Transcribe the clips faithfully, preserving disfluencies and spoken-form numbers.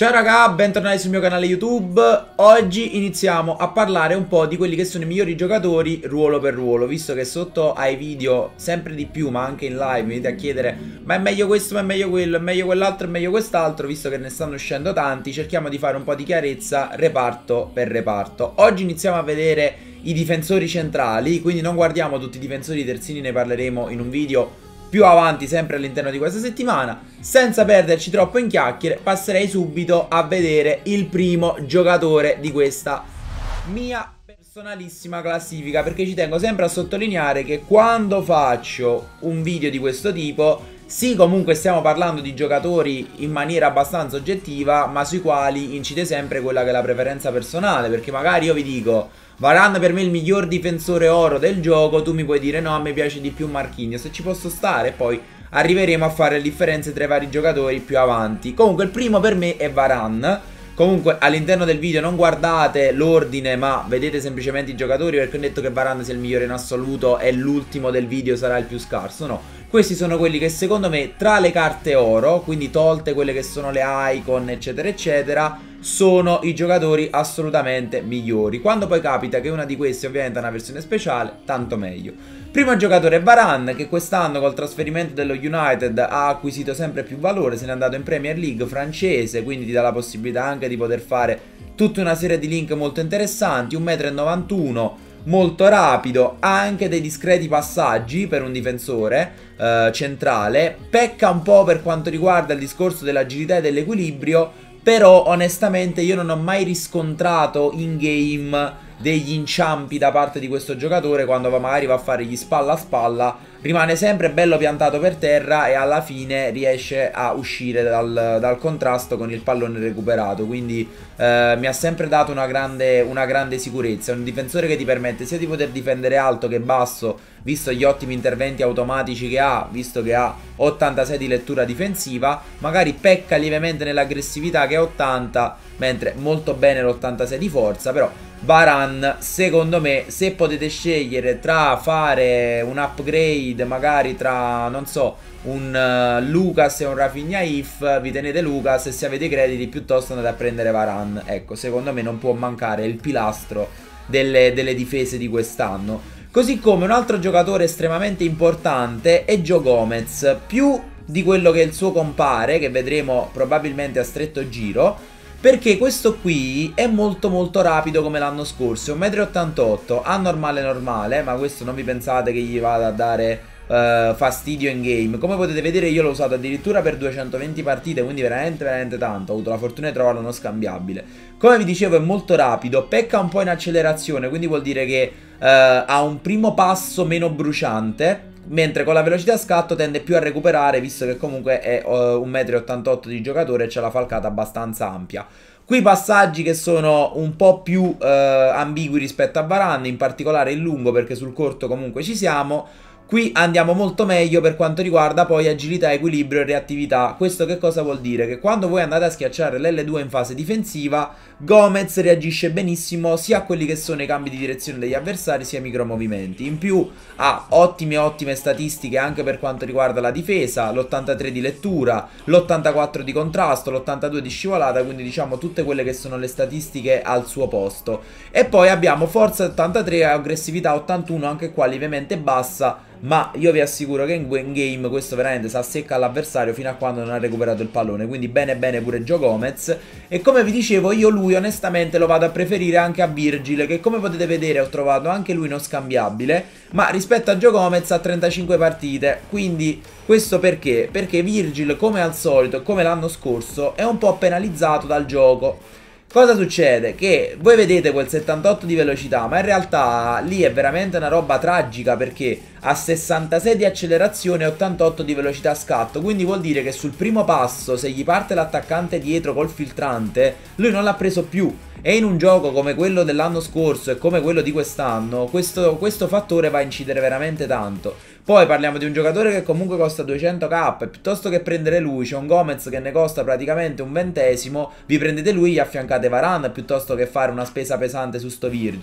Ciao raga, bentornati sul mio canale YouTube. Oggi iniziamo a parlare un po' di quelli che sono i migliori giocatori ruolo per ruolo, visto che sotto ai video sempre di più, ma anche in live, mi venite a chiedere ma è meglio questo, ma è meglio quello, è meglio quell'altro, è meglio quest'altro. Visto che ne stanno uscendo tanti, cerchiamo di fare un po' di chiarezza reparto per reparto. Oggi iniziamo a vedere i difensori centrali, quindi non guardiamo tutti i difensori terzini, ne parleremo in un video più avanti sempre all'interno di questa settimana. Senza perderci troppo in chiacchiere, passerei subito a vedere il primo giocatore di questa mia personalissima classifica, perché ci tengo sempre a sottolineare che quando faccio un video di questo tipo, sì, comunque stiamo parlando di giocatori in maniera abbastanza oggettiva, ma sui quali incide sempre quella che è la preferenza personale, perché magari io vi dico Varane per me è il miglior difensore oro del gioco, tu mi puoi dire no, a me piace di più Marquinhos, se ci posso stare, poi arriveremo a fare le differenze tra i vari giocatori più avanti. Comunque il primo per me è Varane. Comunque all'interno del video non guardate l'ordine, ma vedete semplicemente i giocatori, perché ho detto che Varane sia il migliore in assoluto e l'ultimo del video sarà il più scarso. No, questi sono quelli che secondo me tra le carte oro, quindi tolte quelle che sono le icon eccetera eccetera, sono i giocatori assolutamente migliori. Quando poi capita che una di queste ovviamente è una versione speciale, tanto meglio. Primo giocatore è Varane, che quest'anno col trasferimento dello United ha acquisito sempre più valore, se n'è andato in Premier League francese, quindi ti dà la possibilità anche di poter fare tutta una serie di link molto interessanti. un metro e novantuno m, molto rapido, ha anche dei discreti passaggi per un difensore eh, centrale. Pecca un po' per quanto riguarda il discorso dell'agilità e dell'equilibrio, però onestamente io non ho mai riscontrato in game degli inciampi da parte di questo giocatore. Quando magari va a fare gli spalla a spalla rimane sempre bello piantato per terra e alla fine riesce a uscire dal, dal contrasto con il pallone recuperato. Quindi eh, mi ha sempre dato una grande, una grande sicurezza. È un difensore che ti permette sia di poter difendere alto che basso, visto gli ottimi interventi automatici che ha, visto che ha ottantasei di lettura difensiva. Magari pecca lievemente nell'aggressività che è ottanta, mentre molto bene l'ottantasei di forza. Però Varane, secondo me, se potete scegliere tra fare un upgrade, magari tra, non so, un uh, Lucas e un Rafinha If, vi tenete Lucas, e se avete crediti piuttosto andate a prendere Varane. Ecco, secondo me non può mancare il pilastro delle, delle difese di quest'anno. Così come un altro giocatore estremamente importante è Joe Gomez, più di quello che è il suo compare, che vedremo probabilmente a stretto giro, perché questo qui è molto molto rapido come l'anno scorso. un metro e ottantotto m, a normale normale, ma questo non vi pensate che gli vada a dare uh, fastidio in game. Come potete vedere io l'ho usato addirittura per duecentoventi partite, quindi veramente veramente tanto. Ho avuto la fortuna di trovarlo non scambiabile. Come vi dicevo è molto rapido, pecca un po' in accelerazione, quindi vuol dire che uh, ha un primo passo meno bruciante, mentre con la velocità a scatto tende più a recuperare, visto che comunque è uh, un metro e ottantotto m di giocatore e c'è la falcata abbastanza ampia. Qui passaggi che sono un po' più uh, ambigui rispetto a Varane, in particolare il lungo, perché sul corto comunque ci siamo. Qui andiamo molto meglio per quanto riguarda poi agilità, equilibrio e reattività. Questo che cosa vuol dire? Che quando voi andate a schiacciare l'L due in fase difensiva, Gomez reagisce benissimo sia a quelli che sono i cambi di direzione degli avversari sia ai micromovimenti. In più ha ottime ottime statistiche anche per quanto riguarda la difesa, l'ottantatré di lettura, l'ottantaquattro di contrasto, l'ottantadue di scivolata, quindi diciamo tutte quelle che sono le statistiche al suo posto. E poi abbiamo forza ottantatré e aggressività ottantuno, anche qua lievemente bassa, ma io vi assicuro che in game questo veramente si assecca all'avversario fino a quando non ha recuperato il pallone. Quindi bene bene pure Joe Gomez. E come vi dicevo io lui onestamente lo vado a preferire anche a Virgil, che come potete vedere ho trovato anche lui non scambiabile, ma rispetto a Joe Gomez ha trentacinque partite. Quindi questo perché? Perché Virgil, come al solito, come l'anno scorso, è un po' penalizzato dal gioco. Cosa succede? Che voi vedete quel settantotto di velocità, ma in realtà lì è veramente una roba tragica, perché ha sessantasei di accelerazione e ottantotto di velocità scatto. Quindi vuol dire che sul primo passo, se gli parte l'attaccante dietro col filtrante, lui non l'ha preso più. E in un gioco come quello dell'anno scorso e come quello di quest'anno, questo, questo fattore va a incidere veramente tanto. Poi parliamo di un giocatore che comunque costa duecento k, e piuttosto che prendere lui, c'è un Gomez che ne costa praticamente un ventesimo, vi prendete lui e affiancate Varane piuttosto che fare una spesa pesante su sto Virgil.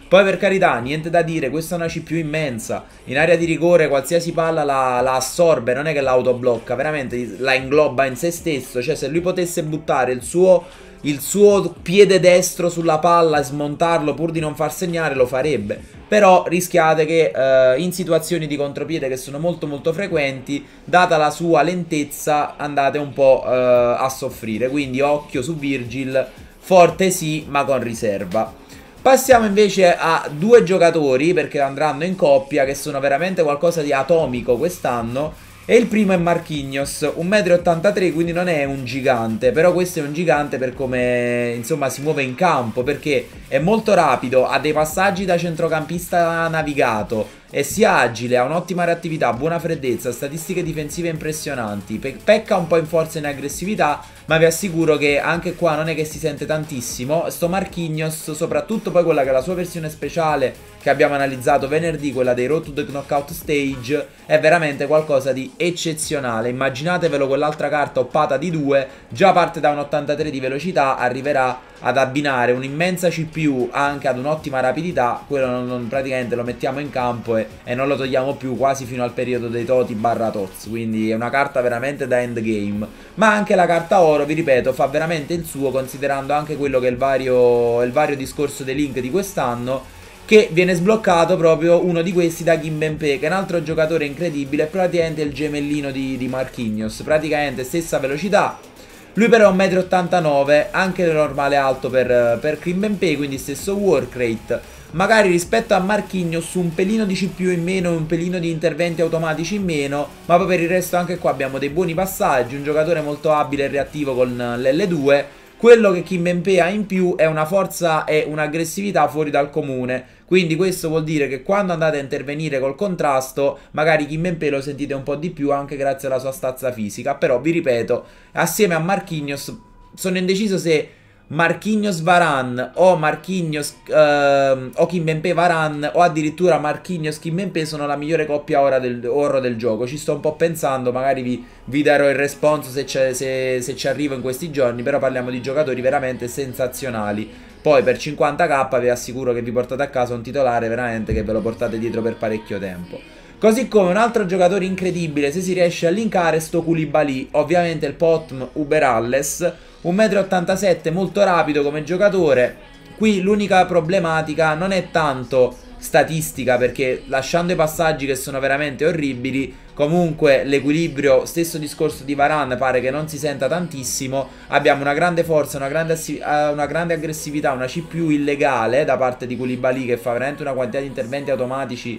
Poi per carità, niente da dire, questa è una C P U immensa, in area di rigore qualsiasi palla la, la assorbe, non è che l'autoblocca, veramente la ingloba in se stesso, cioè se lui potesse buttare il suo, il suo piede destro sulla palla e smontarlo pur di non far segnare lo farebbe. Però rischiate che eh, in situazioni di contropiede che sono molto molto frequenti, data la sua lentezza, andate un po' eh, a soffrire, quindi occhio su Virgil, forte sì ma con riserva. Passiamo invece a due giocatori, perché andranno in coppia, che sono veramente qualcosa di atomico quest'anno. E il primo è Marquinhos, un metro e ottantatré m, quindi non è un gigante, però questo è un gigante per come, insomma, si muove in campo, perché è molto rapido, ha dei passaggi da centrocampista navigato, è sia agile, ha un'ottima reattività, buona freddezza, statistiche difensive impressionanti, Pe pecca un po' in forza e in aggressività, ma vi assicuro che anche qua non è che si sente tantissimo. Sto Marquinhos, soprattutto poi quella che è la sua versione speciale che abbiamo analizzato venerdì, quella dei Road to the Knockout Stage, è veramente qualcosa di eccezionale. Immaginatevelo quell'altra carta oppata di due, già parte da un ottantatré di velocità, arriverà ad abbinare un'immensa C P U anche ad un'ottima rapidità, quello non, non, praticamente lo mettiamo in campo e, e non lo togliamo più quasi fino al periodo dei Toti barra Tots, quindi è una carta veramente da endgame. Ma anche la carta oro, vi ripeto, fa veramente il suo, considerando anche quello che è il vario, il vario discorso dei link di quest'anno, che viene sbloccato proprio uno di questi da Kimpembe, che è un altro giocatore incredibile, è praticamente il gemellino di, di Marquinhos, praticamente stessa velocità. Lui però è un metro e ottantanove m, anche normale alto per, per Kimpembe, quindi stesso work rate. Magari rispetto a Marquinhos un pelino di C P U in meno e un pelino di interventi automatici in meno, ma poi per il resto anche qua abbiamo dei buoni passaggi, un giocatore molto abile e reattivo con l'L due. Quello che Kimpembe ha in più è una forza e un'aggressività fuori dal comune, quindi questo vuol dire che quando andate a intervenire col contrasto magari Kimpembe lo sentite un po' di più anche grazie alla sua stazza fisica. Però vi ripeto, assieme a Marquinhos sono indeciso se Marquinhos Varane o Marquinhos uh, o Kimpembe Varane o addirittura Marquinhos Kimpembe sono la migliore coppia ora del, oro del gioco. Ci sto un po' pensando, magari vi, vi darò il responso se, se, se ci arrivo in questi giorni, però parliamo di giocatori veramente sensazionali. Poi per cinquanta k vi assicuro che vi portate a casa un titolare veramente che ve lo portate dietro per parecchio tempo. Così come un altro giocatore incredibile, se si riesce a linkare, sto Koulibaly, ovviamente il Potm Uberalles, un metro e ottantasette m, molto rapido come giocatore. Qui l'unica problematica non è tanto statistica, perché lasciando i passaggi che sono veramente orribili, comunque l'equilibrio, stesso discorso di Varane, pare che non si senta tantissimo. Abbiamo una grande forza, una grande, una grande aggressività, una C P U illegale da parte di Koulibaly che fa veramente una quantità di interventi automatici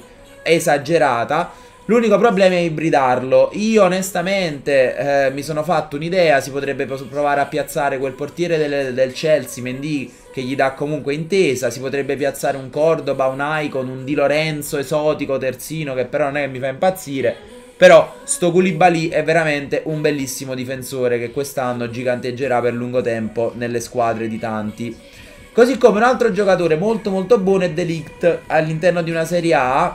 esagerata. L'unico problema è ibridarlo. Io onestamente eh, mi sono fatto un'idea, si potrebbe provare a piazzare quel portiere del, del Chelsea, Mendy, che gli dà comunque intesa, si potrebbe piazzare un Cordoba, un Icon, un Di Lorenzo esotico terzino che però non è che mi fa impazzire. Però sto Koulibaly è veramente un bellissimo difensore che quest'anno giganteggerà per lungo tempo nelle squadre di tanti. Così come un altro giocatore molto molto buono è De Ligt all'interno di una Serie A.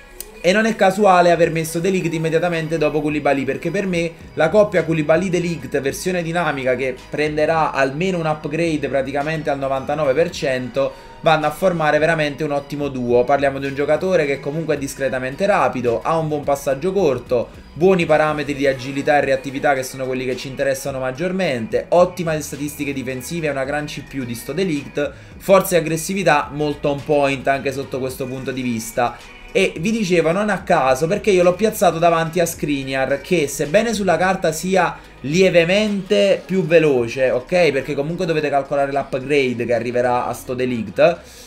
E non è casuale aver messo De Ligt immediatamente dopo Koulibaly, perché per me la coppia Koulibaly-De Ligt versione dinamica, che prenderà almeno un upgrade praticamente al novantanove per cento, vanno a formare veramente un ottimo duo. Parliamo di un giocatore che comunque è discretamente rapido, ha un buon passaggio corto, buoni parametri di agilità e reattività che sono quelli che ci interessano maggiormente, ottima statistiche difensive e una gran C P U di sto De Ligt, forza e aggressività molto on point anche sotto questo punto di vista. E vi dicevo non a caso perché io l'ho piazzato davanti a Skriniar, che sebbene sulla carta sia lievemente più veloce, ok? Perché comunque dovete calcolare l'upgrade che arriverà a sto De Ligt,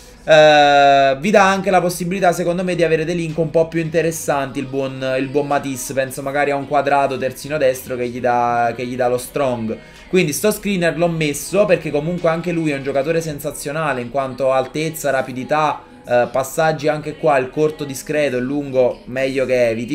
eh, vi dà anche la possibilità secondo me di avere dei link un po' più interessanti. Il buon, il buon Matisse, penso magari a un quadrato terzino destro che gli dà, che gli dà lo strong. Quindi sto Skriniar l'ho messo perché comunque anche lui è un giocatore sensazionale in quanto altezza, rapidità, Uh, passaggi anche qua, il corto discreto, il lungo meglio che eviti.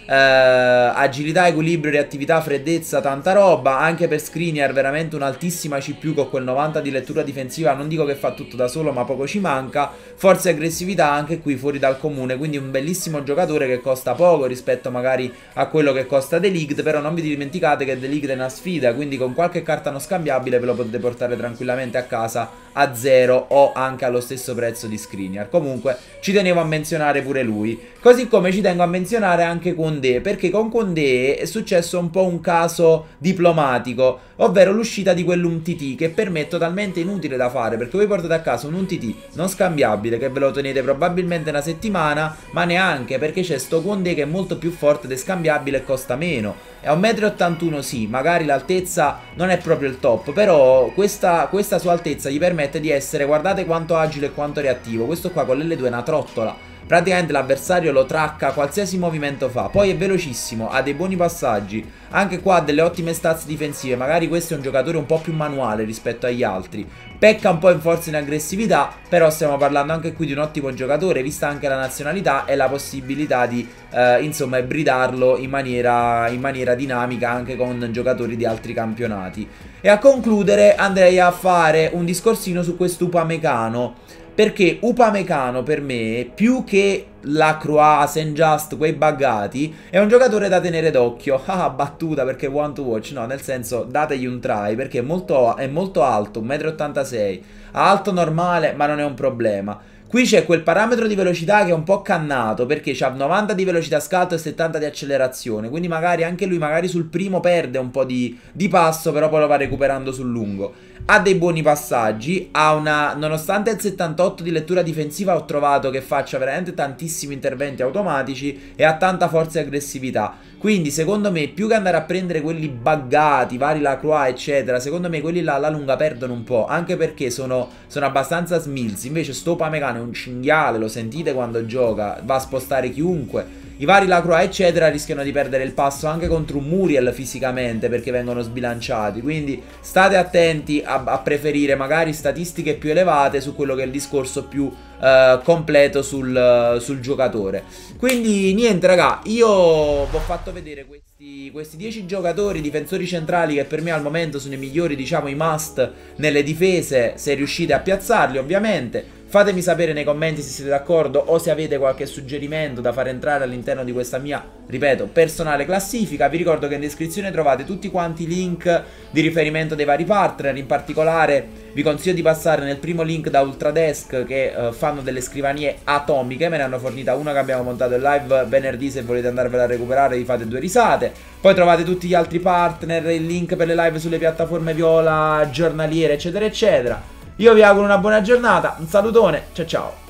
eh, agilità, equilibrio, reattività, freddezza, tanta roba. Anche per Skriniar veramente un'altissima C P U con quel novanta di lettura difensiva. Non dico che fa tutto da solo, ma poco ci manca. Forza e aggressività anche qui fuori dal comune, quindi un bellissimo giocatore che costa poco rispetto magari a quello che costa De Ligt. Però non vi dimenticate che De Ligt è una sfida, quindi con qualche carta non scambiabile ve lo potete portare tranquillamente a casa a zero o anche allo stesso prezzo di Skriniar. Comunque ci tenevo a menzionare pure lui, così come ci tengo a menzionare anche Koundé, perché con Koundé è successo un po' un caso diplomatico, ovvero l'uscita di quell'U M T T, che per me è totalmente inutile da fare, perché voi portate a casa un U M T T non scambiabile che ve lo tenete probabilmente una settimana, ma neanche, perché c'è sto Koundé che è molto più forte ed è scambiabile e costa meno. È un metro e ottantuno sì, magari l'altezza non è proprio il top, però questa, questa sua altezza gli permette di essere, guardate quanto agile e quanto reattivo. Questo qua con l'L due è una trottola. Praticamente l'avversario lo tracca qualsiasi movimento fa. Poi è velocissimo, ha dei buoni passaggi. Anche qua ha delle ottime stats difensive. Magari questo è un giocatore un po' più manuale rispetto agli altri. Pecca un po' in forza e in aggressività, però stiamo parlando anche qui di un ottimo giocatore, vista anche la nazionalità e la possibilità di eh, insomma ibridarlo in maniera, in maniera dinamica anche con giocatori di altri campionati. E a concludere andrei a fare un discorsino su quest'Upamecano, perché Upamecano per me, più che Lacroix, Saint Just, quei buggati, è un giocatore da tenere d'occhio. Ah, battuta perché want to watch. No, nel senso, dategli un try, perché è molto, è molto alto, un metro e ottantasei. Alto normale, ma non è un problema. Qui c'è quel parametro di velocità che è un po' cannato, perché c'ha novanta di velocità scatto e settanta di accelerazione. Quindi magari anche lui magari sul primo perde un po' di, di passo, però poi lo va recuperando sul lungo. Ha dei buoni passaggi, ha una, nonostante il settantotto di lettura difensiva ho trovato che faccia veramente tantissimi interventi automatici e ha tanta forza e aggressività. Quindi secondo me più che andare a prendere quelli buggati, vari Lacroix eccetera, secondo me quelli là alla lunga perdono un po', anche perché sono, sono abbastanza smilzi. Invece sto Upamecano è un cinghiale, lo sentite quando gioca, va a spostare chiunque. I vari Lacroix eccetera rischiano di perdere il passo anche contro un Muriel fisicamente, perché vengono sbilanciati. Quindi state attenti a, a preferire magari statistiche più elevate su quello che è il discorso più uh, completo sul, uh, sul giocatore. Quindi niente raga, io vi ho fatto vedere questi, questi dieci giocatori difensori centrali che per me al momento sono i migliori, diciamo i must nelle difese, se riuscite a piazzarli ovviamente. Fatemi sapere nei commenti se siete d'accordo o se avete qualche suggerimento da far entrare all'interno di questa mia, ripeto, personale classifica. Vi ricordo che in descrizione trovate tutti quanti i link di riferimento dei vari partner. In particolare vi consiglio di passare nel primo link da Ultradesk, che uh, fanno delle scrivanie atomiche. Me ne hanno fornita una che abbiamo montato in live venerdì, se volete andarvela a recuperare vi fate due risate. Poi trovate tutti gli altri partner, il link per le live sulle piattaforme viola, giornaliere eccetera eccetera. Io vi auguro una buona giornata, un salutone, ciao ciao.